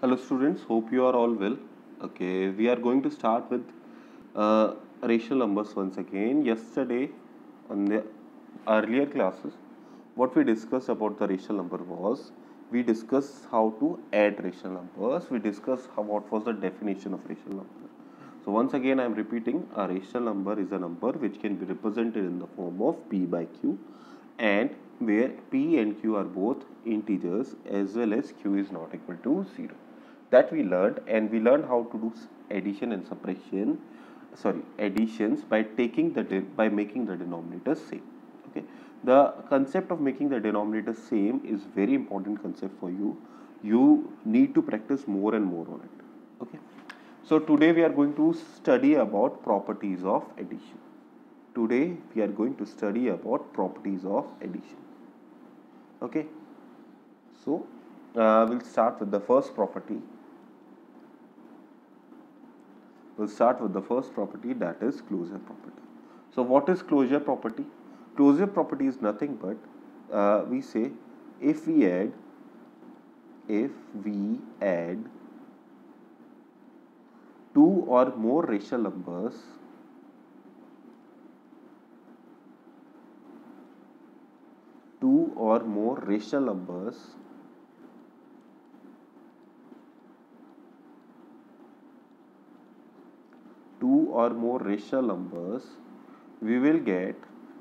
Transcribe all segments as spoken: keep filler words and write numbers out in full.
Hello students, hope you are all well. Okay, we are going to start with uh, rational numbers once again. Yesterday on the earlier classes, what we discussed about the rational number was, we discussed how to add rational numbers, we discussed how, what was the definition of rational number. So once again I am repeating, a rational number is a number which can be represented in the form of P by Q, and where P and Q are both integers as well as Q is not equal to zero. That we learned, and we learned how to do addition and subtraction, sorry, additions by taking the by making the denominators same. Okay, the concept of making the denominators same is very important concept for you. You need to practice more and more on it. Okay, so today we are going to study about properties of addition. Today we are going to study about properties of addition. Okay, so uh, we'll start with the first property. We'll start with the first property, that is closure property. So what is closure property? Closure property is nothing but uh, we say if we add if we add two or more rational numbers two or more rational numbers two or more rational numbers, we will get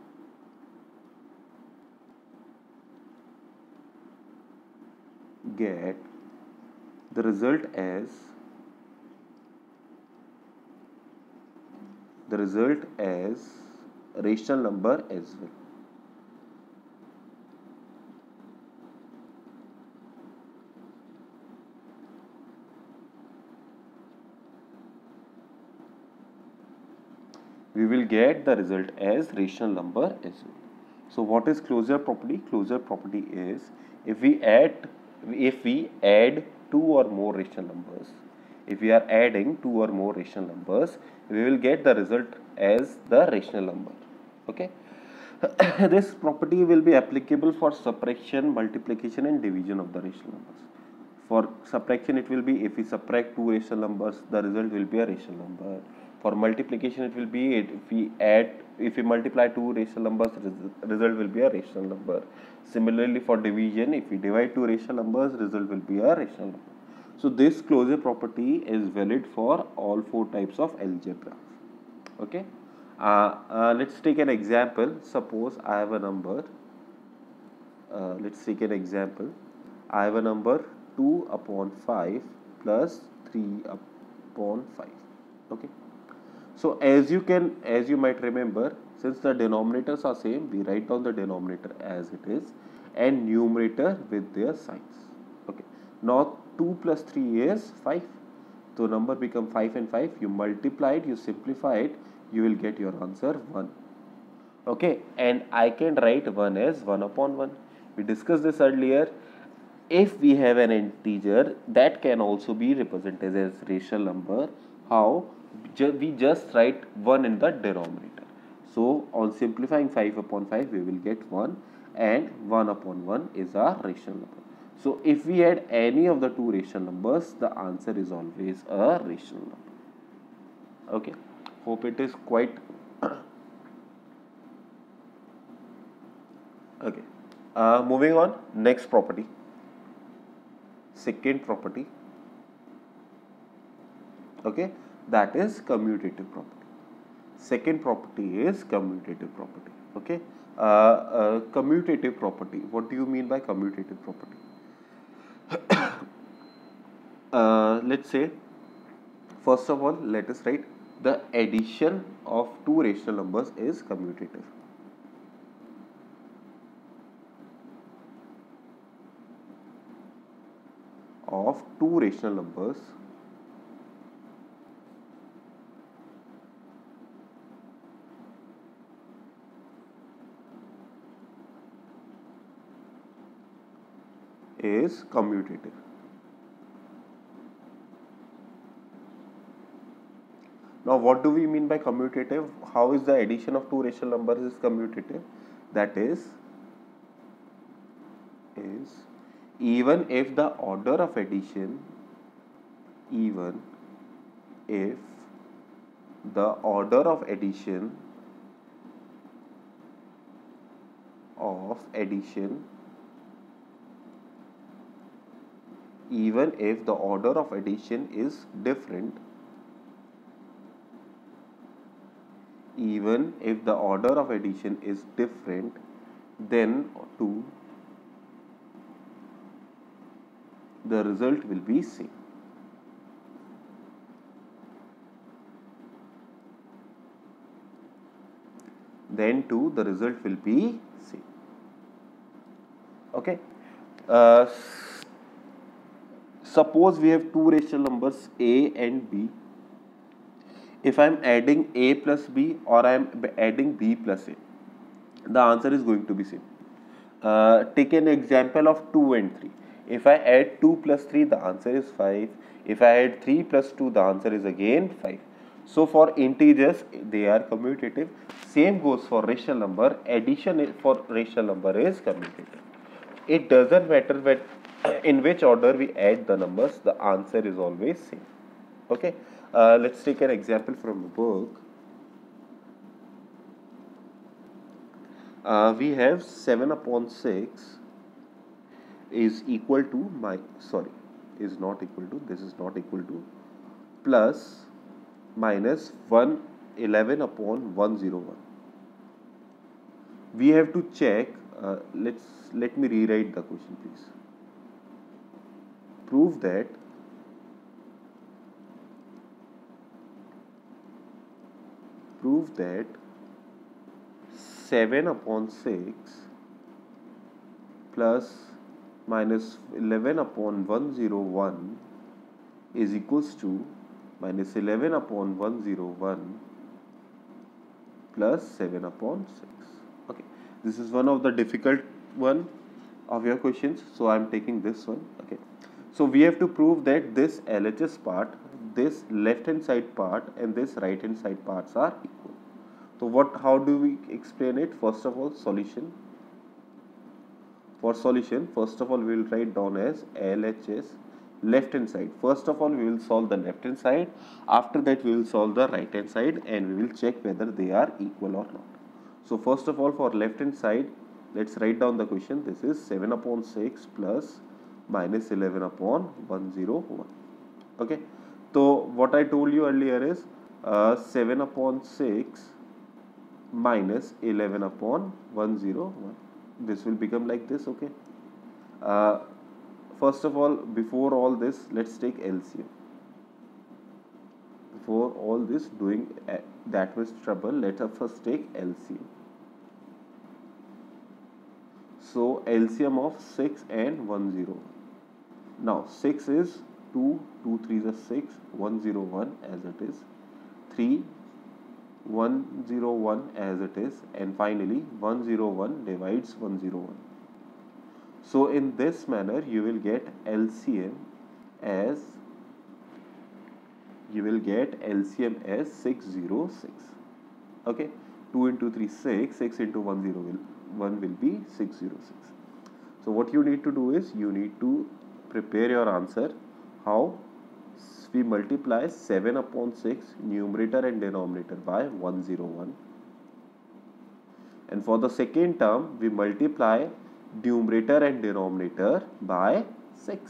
get the result as the result as rational number as well. We will get the result as rational number as well. So what is closure property? Closure property is if we add if we add two or more rational numbers, if we are adding two or more rational numbers, we will get the result as the rational number. Okay. This property will be applicable for subtraction, multiplication and division of the rational numbers. For subtraction, it will be if we subtract two rational numbers, the result will be a rational number. For multiplication, it will be if we add, if we multiply two rational numbers, result will be a rational number. Similarly, for division, if we divide two rational numbers, result will be a rational number. So this closure property is valid for all four types of algebra. Okay. Uh, uh, let's take an example. Suppose I have a number. Uh, let's take an example. I have a number two upon five plus three upon five. Okay. So as you can, as you might remember, since the denominators are same, we write down the denominator as it is and numerator with their signs. Okay. Now two plus three is five. So number become five and five. You multiply it, you simplify it, you will get your answer one. Okay. And I can write one as one upon one. We discussed this earlier. If we have an integer, that can also be represented as rational number. How? We just write one in the denominator. So on simplifying five upon five, we will get one, and one upon one is our rational number. So if we add any of the two rational numbers, the answer is always a rational number. Okay, hope it is quite okay. Uh, moving on, next property, second property. Okay, that is commutative property. Second property is commutative property. Okay, uh, uh, commutative property. What do you mean by commutative property? uh, let's say, first of all, let us write the addition of two rational numbers is commutative. Of two rational numbers is commutative. Now what do we mean by commutative? How is the addition of two rational numbers is commutative? That is, is even if the order of addition even if the order of addition of addition even if the order of addition is different even if the order of addition is different then two, the result will be same. Then two, the result will be same. Okay. Uh, suppose we have two rational numbers A and B. If I am adding A plus B or I am adding B plus A, the answer is going to be same. Uh, take an example of two and three. If I add two plus three, the answer is five. If I add three plus two, the answer is again five. So for integers, they are commutative. Same goes for rational number. Addition for rational number is commutative. It doesn't matter when, in which order we add the numbers, the answer is always same. Okay. Uh, let's take an example from a book. Uh, we have seven upon six is equal to my sorry is not equal to this is not equal to plus minus one eleven upon one hundred one. We have to check. Uh, let's let me rewrite the question, please. Prove that prove that seven upon six plus minus eleven upon one hundred one is equals to minus eleven upon one hundred one plus seven upon six. Okay, this is one of the difficult one of your questions, so I am taking this one. Okay, so we have to prove that this L H S part, this left hand side part and this right hand side parts are equal. So what, how do we explain it? First of all, solution. For solution, first of all, we will write down as L H S left hand side. First of all, we will solve the left hand side. After that, we will solve the right hand side and we will check whether they are equal or not. So first of all, for left hand side, let's write down the question. This is seven upon six plus minus eleven upon one hundred one. Okay. So what I told you earlier is uh, seven upon six minus eleven upon one hundred one. This will become like this. Okay. Uh, first of all, before all this, let's take L C M. Before all this doing uh, that much trouble, let us first take L C M. So L C M of six and one hundred one. Now six is two, two threes are six, one hundred one as it is, three, one hundred one as it is, and finally one hundred one divides one hundred one. So in this manner you will get L C M as you will get L C M as six hundred six. Okay, two into three six, six into one hundred will one will be six hundred six. So what you need to do is you need to prepare your answer. How? We multiply seven upon six numerator and denominator by one hundred one, and for the second term we multiply numerator and denominator by six.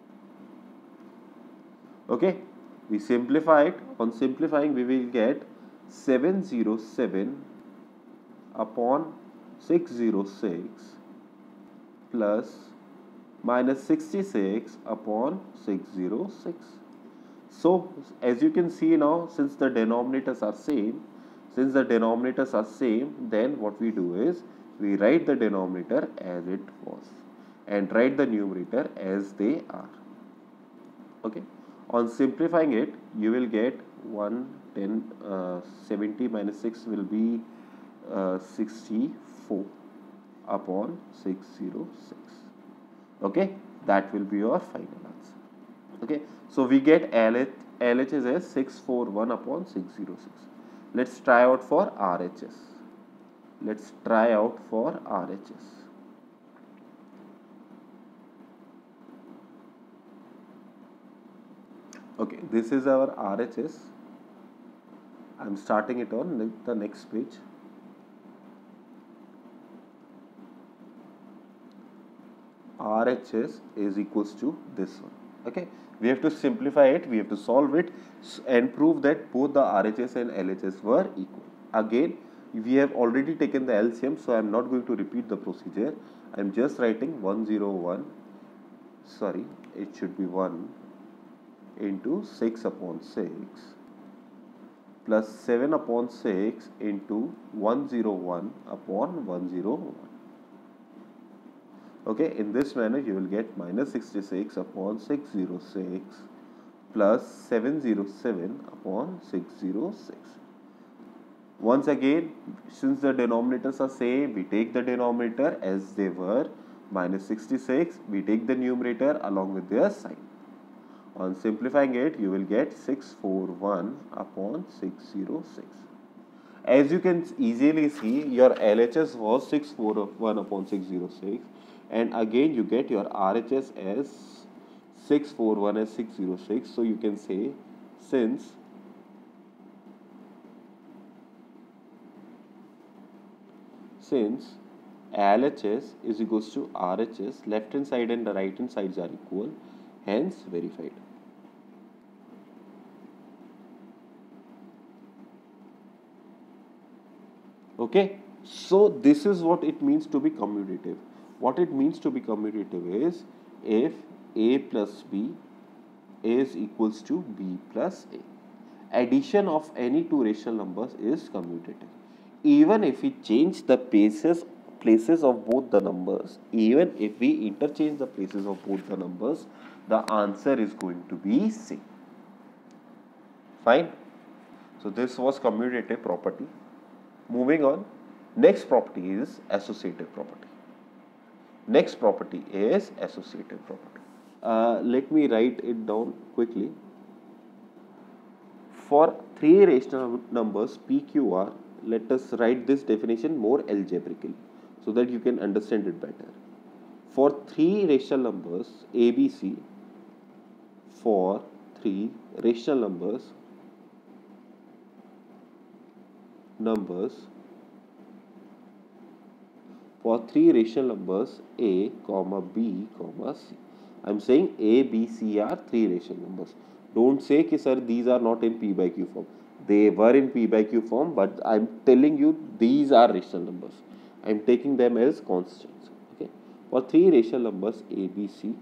Okay, we simplify it. On simplifying we will get seven hundred seven upon six hundred six plus minus sixty-six upon six hundred six. So as you can see now, since the denominators are same, since the denominators are same, then what we do is we write the denominator as it was and write the numerator as they are. Okay. On simplifying it, you will get one ten uh, seventy minus six will be uh, sixty-four upon six hundred six. Okay, that will be your final answer. Okay, so we get L H, L H S as six hundred forty-one upon six hundred six. Let's try out for R H S. Let's try out for R H S. Okay, this is our R H S. I'm starting it on the next page. R H S is equals to this one. Okay, we have to simplify it, we have to solve it and prove that both the R H S and L H S were equal. Again, we have already taken the L C M, so I am not going to repeat the procedure. I am just writing one hundred one, sorry, it should be one into six upon six plus seven upon six into one hundred one upon one hundred one. Okay, in this manner you will get minus sixty-six upon six hundred six plus seven hundred seven upon six hundred six. Once again, since the denominators are same, we take the denominator as they were, minus sixty-six, we take the numerator along with their sign. On simplifying it, you will get six hundred forty-one upon six hundred six. As you can easily see, your L H S was six hundred forty-one upon six hundred six, and again you get your R H S as six hundred forty-one as six hundred six. So you can say, since since L H S is equals to R H S, left hand side and the right hand sides are equal, hence verified. Okay, so this is what it means to be commutative. What it means to be commutative is if A plus B is equals to B plus A. Addition of any two rational numbers is commutative. Even if we change the places places of both the numbers, even if we interchange the places of both the numbers, the answer is going to be same. Fine. So this was commutative property. Moving on, next property is associative property. Next property is associative property. Uh, let me write it down quickly. For three rational numbers P, Q, R, let us write this definition more algebraically so that you can understand it better. For three rational numbers A, B, C, for three rational numbers numbers for three rational numbers A, comma B, comma C. I am saying A, B, C are three rational numbers. Don't say कि sir these are not in P by Q form. They were in P by Q form, but I am telling you these are rational numbers. I am taking them as constants. Okay. For three rational numbers A, B, C,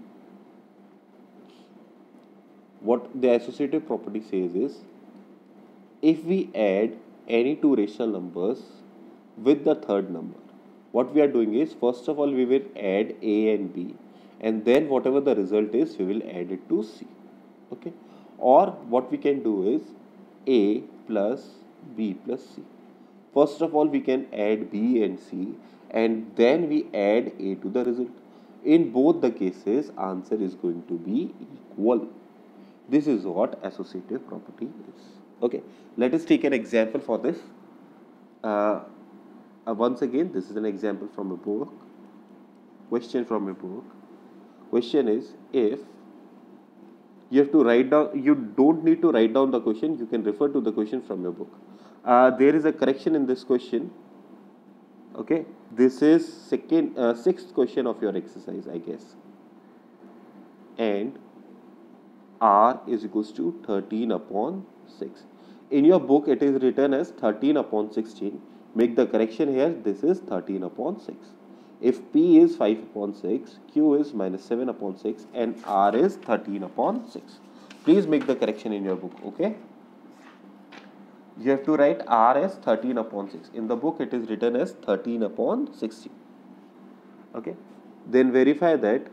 what the associative property says is, if we add any two rational numbers with the third number, what we are doing is, first of all we will add A and B, and then whatever the result is we will add it to C. Okay, or what we can do is A plus B plus C. First of all we can add B and C, and then we add A to the result. In both the cases answer is going to be equal. This is what associative property is. Okay, let us take an example for this. Uh, uh, once again, this is an example from a book. Question from a book. Question is, if you have to write down, you don't need to write down the question, you can refer to the question from your book. Uh, there is a correction in this question. Okay, this is second, uh, sixth question of your exercise, I guess. And R is equals to thirteen upon six. In your book, it is written as thirteen upon sixteen. Make the correction here. This is thirteen upon six. If P is five upon six, Q is minus seven upon six, and R is thirteen upon six. Please make the correction in your book. Okay. You have to write R as thirteen upon six. In the book, it is written as thirteen upon sixteen. Okay. Then verify that.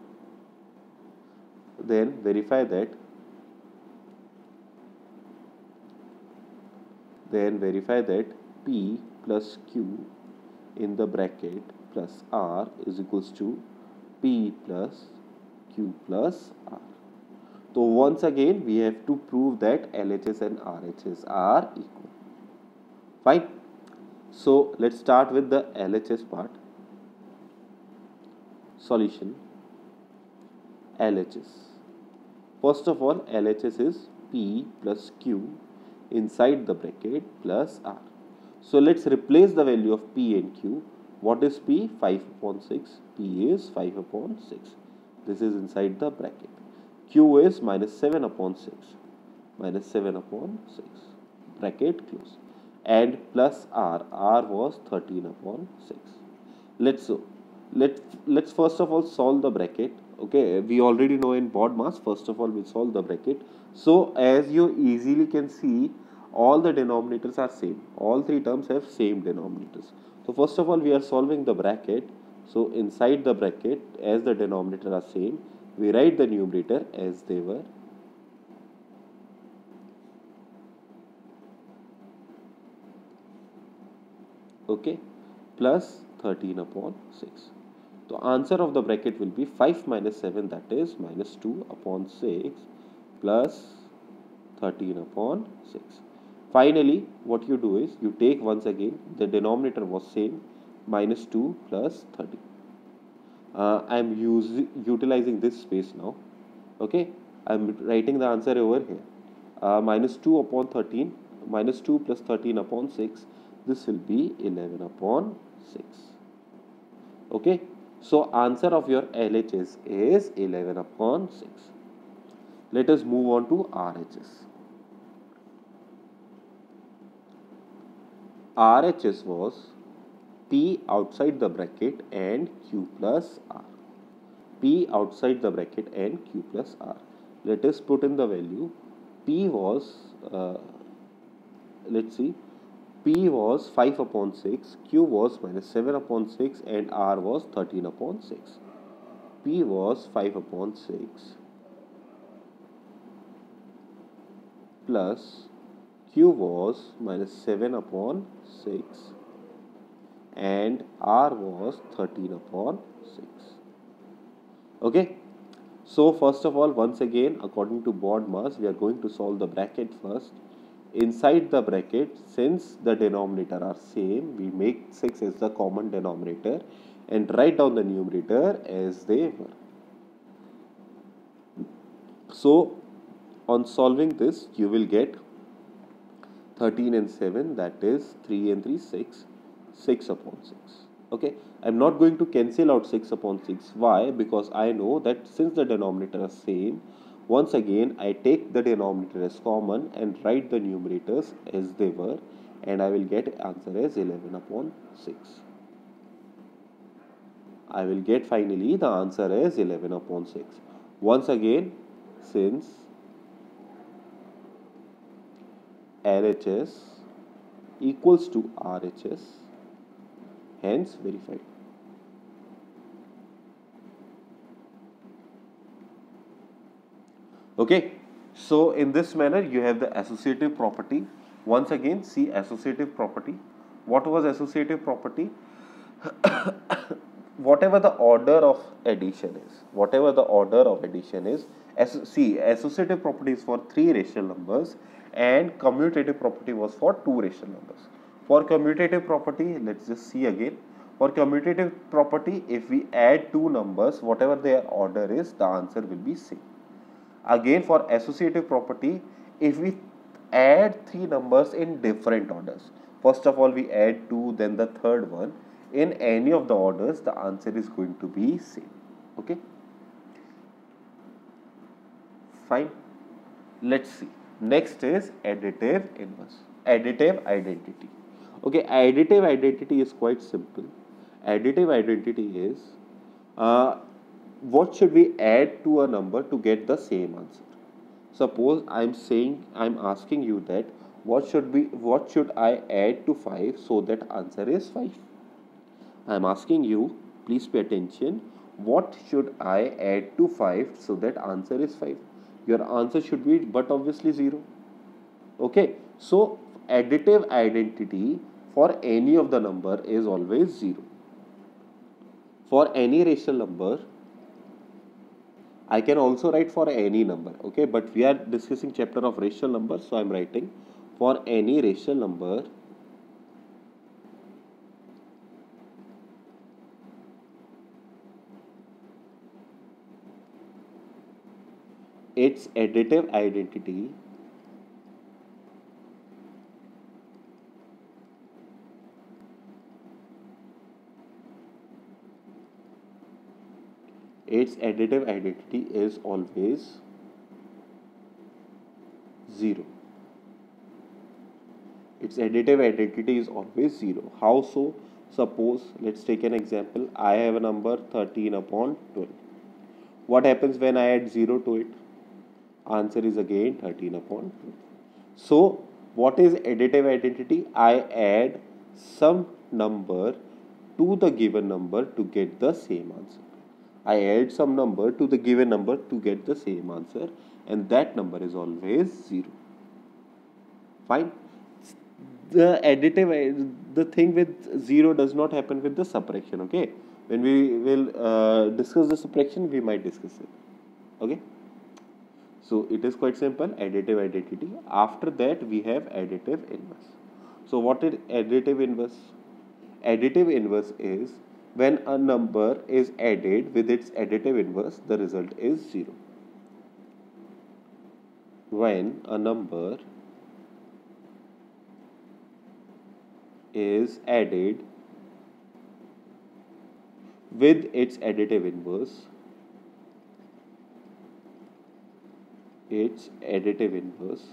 Then verify that. Then verify that P plus Q in the bracket plus R is equals to P plus Q plus R. So once again we have to prove that L H S and R H S are equal. Fine. So let's start with the L H S part. Solution. L H S. First of all, L H S is P plus Q inside the bracket plus R. So let's replace the value of P and Q. What is P? five upon six. P is five upon six. This is inside the bracket. Q is minus seven upon six. Minus seven upon six. Bracket close. And plus R. R was thirteen upon six. Let's so let let's first of all solve the bracket. Okay, we already know in BODMAS. First of all, we solve the bracket. So as you easily can see, all the denominators are same. All three terms have same denominators. So first of all, we are solving the bracket. So inside the bracket, as the denominator are same, we write the numerator as they were. Okay, plus thirteen upon six. The answer of the bracket will be five minus seven, that is minus two upon six plus thirteen upon six. Finally, what you do is you take once again the denominator was same, minus two plus thirty. Uh, I am using utilizing this space now. Okay, I am writing the answer over here. Uh, minus two upon thirteen, minus two plus thirteen upon six. This will be eleven upon six. Okay, so answer of your L H S is eleven upon six. Let us move on to R H S. R H S was P outside the bracket and Q plus R. P outside the bracket and Q plus R. Let us put in the value. P was, uh, let's see, P was five upon six, Q was minus seven upon six, and R was thirteen upon six. P was five upon six plus Q was minus seven upon six and R was thirteen upon six. Okay. So first of all, once again, according to BODMAS, we are going to solve the bracket first. Inside the bracket, since the denominator are same, we make six as the common denominator and write down the numerator as they were. So on solving this, you will get thirteen and seven, that is three and three, six, six upon six. Okay, I am not going to cancel out six upon six. Why? Because I know that since the denominator are same, once again I take the denominator as common and write the numerators as they were, and I will get answer as eleven upon six. I will get finally the answer as eleven upon six. Once again, since L H S equals to R H S, hence verified. Okay, so in this manner you have the associative property. Once again, see associative property. What was associative property? Whatever the order of addition is, whatever the order of addition is, as, see associative property is for three rational numbers and commutative property was for two rational numbers. For commutative property, let's just see again. For commutative property, if we add two numbers, whatever their order is, the answer will be same. Again, for associative property, if we add three numbers in different orders, first of all we add two, then the third one, in any of the orders, the answer is going to be same. Okay, fine. Let's see. Next is additive inverse, additive identity. Okay, additive identity is quite simple. Additive identity is uh, what should we add to a number to get the same answer. Suppose I am saying, I am asking you that what should be, what should I add to five so that answer is five. I am asking you, please pay attention, what should I add to five so that answer is five. Your answer should be but obviously zero. Okay, so additive identity for any of the number is always zero. For any rational number, I can also write for any number, okay, but we are discussing chapter of rational numbers, so I am writing for any rational number its additive identity its additive identity is always zero. Its additive identity is always zero. How so? Suppose, let's take an example. I have a number thirteen upon twelve. What happens when I add zero to it? Answer is again thirteen upon twelve. So what is additive identity? I add some number to the given number to get the same answer. I add some number to the given number to get the same answer, and that number is always zero. Fine. The additive, the thing with zero does not happen with the subtraction. Okay, when we will uh, discuss the subtraction, we might discuss it. Okay, so it is quite simple, additive identity. After that we have additive inverse. So what is additive inverse? Additive inverse is when a number is added with its additive inverse, the result is zero. When a number is added with its additive inverse, its additive inverse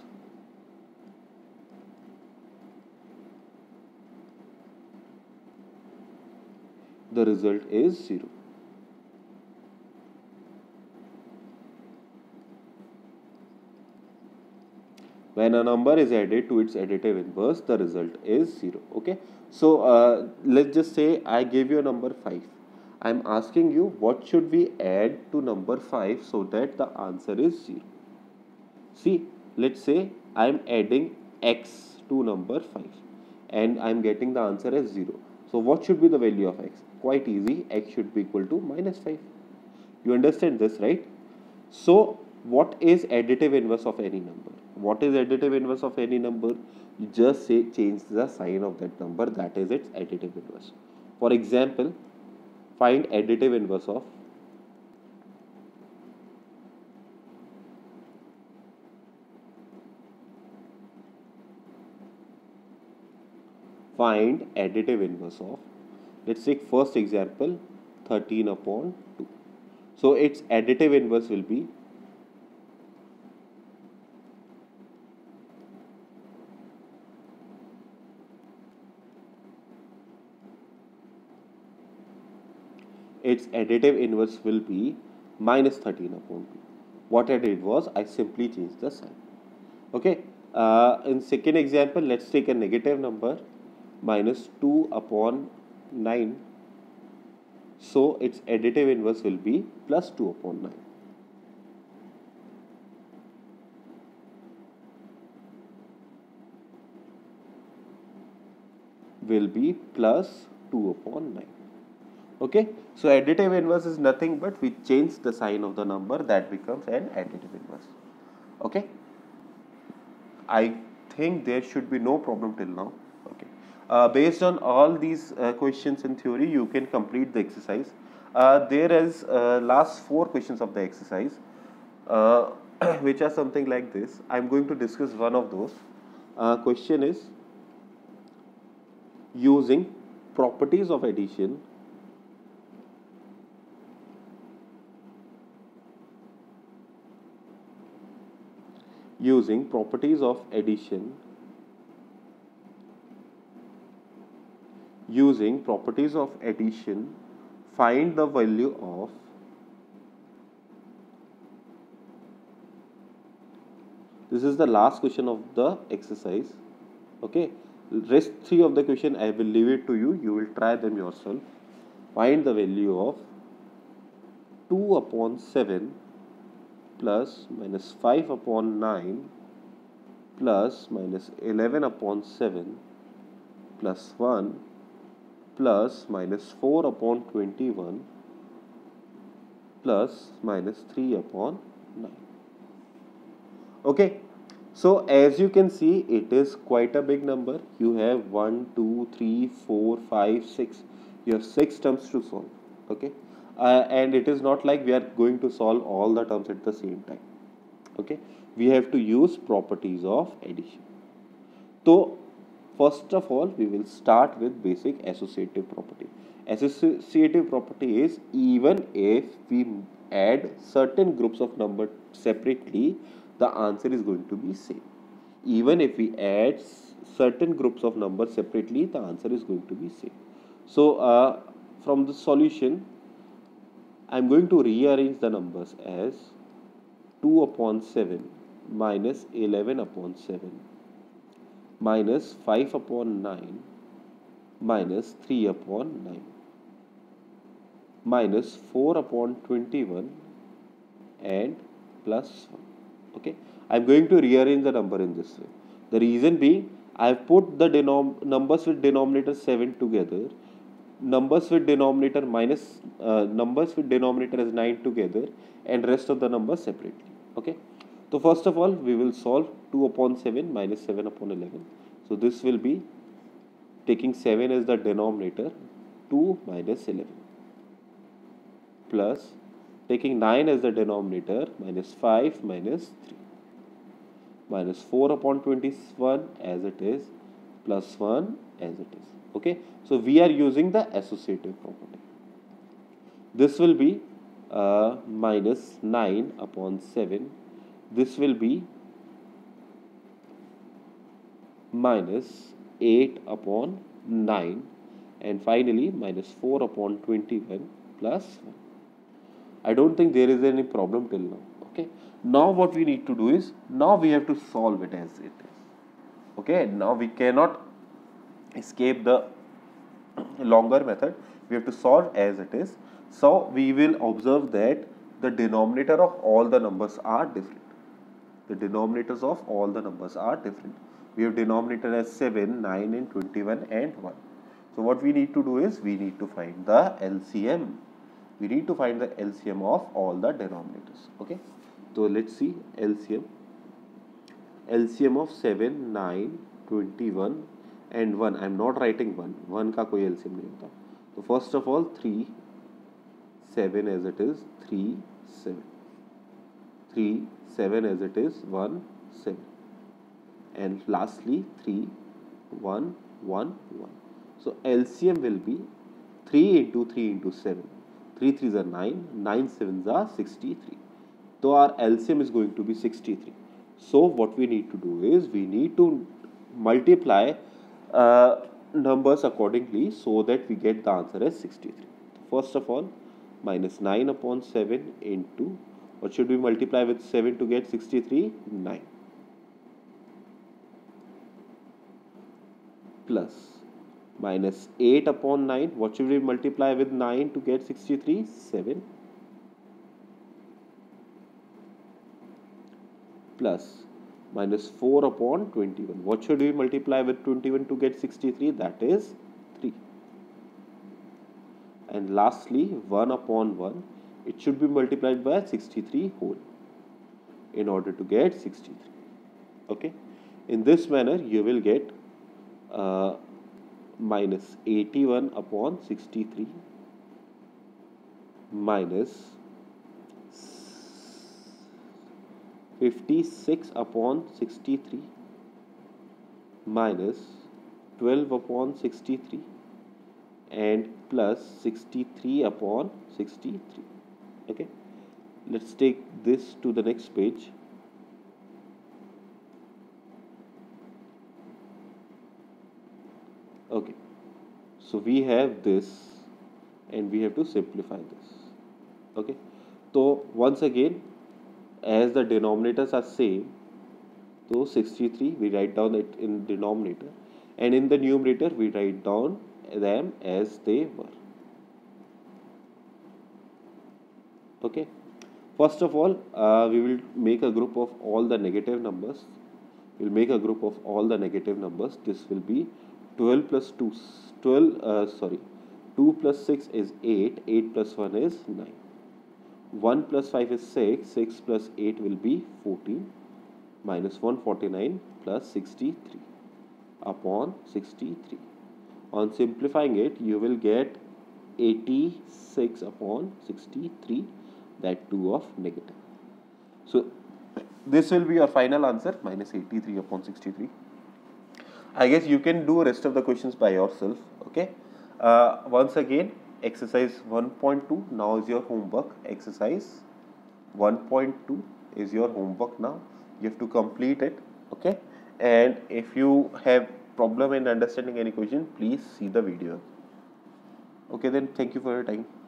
the result is zero. When a number is added to its additive inverse, the result is zero. Okay, so uh, let's just say I gave you a number five. I am asking you what should we add to number five so that the answer is zero. See, let's say I am adding x to number five and I am getting the answer as zero. So what should be the value of x? Quite easy, x should be equal to minus five. You understand this, right? So what is additive inverse of any number? What is additive inverse of any number? You just say change the sign of that number, that is its additive inverse. For example, find additive inverse of find additive inverse of, let's take first example, thirteen upon two. So its additive inverse will be its additive inverse will be minus thirteen upon two. What I did was I simply changed the sign. Okay, uh, in second example, let's take a negative number, minus two upon nine. So its additive inverse will be plus two upon nine. Will be plus two upon nine. Okay, so additive inverse is nothing but we change the sign of the number, that becomes an additive inverse. Okay, I think there should be no problem till now. Okay, uh, based on all these uh, questions in theory, you can complete the exercise. Uh, there is uh, last four questions of the exercise, uh, which are something like this. I am going to discuss one of those. Uh, question is, using properties of addition using properties of addition using properties of addition find the value of this is the last question of the exercise. Okay, rest three of the question I will leave it to you, you will try them yourself. Find the value of two upon seven plus minus five upon nine plus minus eleven upon seven plus one plus minus four upon twenty-one plus minus three upon nine. Okay, so as you can see, it is quite a big number. You have one, two, three, four, five, six. You have six terms to solve. Okay, uh, and it is not like we are going to solve all the terms at the same time. Okay, we have to use properties of addition. So first of all, we will start with basic associative property. Associative property is even if we add certain groups of numbers separately, the answer is going to be same. Even if we add certain groups of numbers separately, the answer is going to be same. So uh, from the solution, I am going to rearrange the numbers as two upon seven minus eleven upon seven minus five upon nine minus three upon nine minus four upon twenty-one and plus one. Okay, I am going to rearrange the number in this way. The reason being, I have put the denom numbers with denominator seven together, numbers with denominator minus uh, numbers with denominator as nine together, and rest of the numbers separately. Okay, so first of all, we will solve two upon seven minus seven upon eleven. So this will be taking seven as the denominator, two minus eleven, plus taking nine as the denominator, minus five minus three, minus four upon twenty-one as it is, plus one as it is. Okay, so we are using the associative property. This will be uh, minus nine upon seven. This will be minus eight upon nine, and finally minus four upon twenty-one plus one. I don't think there is any problem till now. Okay, now what we need to do is, now we have to solve it as it is. Okay, now we cannot escape the longer method, we have to solve as it is. So we will observe that the denominator of all the numbers are different. The denominators of all the numbers are different. We have denominator as seven, nine and twenty-one and one. So what we need to do is, we need to find the L C M. We need to find the L C M of all the denominators. Okay, so let's see L C M. L C M of seven, nine, twenty-one and one. I am not writing one. one का कोई L C M नहीं होता. So first of all, three, seven as it is, three, seven. three, seven as it is, one, seven. And lastly, three, one, one, one. So L C M will be three into three into seven. three threes are nine, nine sevens are sixty-three. So our L C M is going to be sixty-three. So what we need to do is, we need to multiply uh, numbers accordingly so that we get the answer as sixty-three. First of all, minus nine upon seven into, what should we multiply with seven to get sixty-three? nine. Plus minus eight upon nine, what should we multiply with nine to get sixty-three? seven. Plus minus four upon twenty-one, what should we multiply with twenty-one to get sixty-three? That is three. And lastly, one upon one, it should be multiplied by sixty-three whole in order to get sixty-three. Okay, in this manner you will get uh, minus eighty-one upon sixty-three minus fifty-six upon sixty-three minus twelve upon sixty-three and plus sixty-three upon sixty-three. Okay, let's take this to the next page. Okay, so we have this and we have to simplify this. Okay, so once again, as the denominators are same, so sixty-three we write down it in denominator, and in the numerator we write down them as they were. Okay, first of all, uh, we will make a group of all the negative numbers. We will make a group of all the negative numbers. This will be twelve plus two, twelve, uh, sorry, two plus six is eight, eight plus one is nine. one plus five is six, six plus eight will be fourteen, minus one hundred forty-nine plus sixty-three upon sixty-three. On simplifying it, you will get eighty-six upon sixty-three, that two of negative. So This will be your final answer, minus eighty-three upon sixty-three. I guess you can do rest of the questions by yourself. Okay. Uh, once again, exercise one point two now is your homework. Exercise one point two is your homework now. You have to complete it. Okay. And if you have problem in understanding any question, please see the video. Okay, then thank you for your time.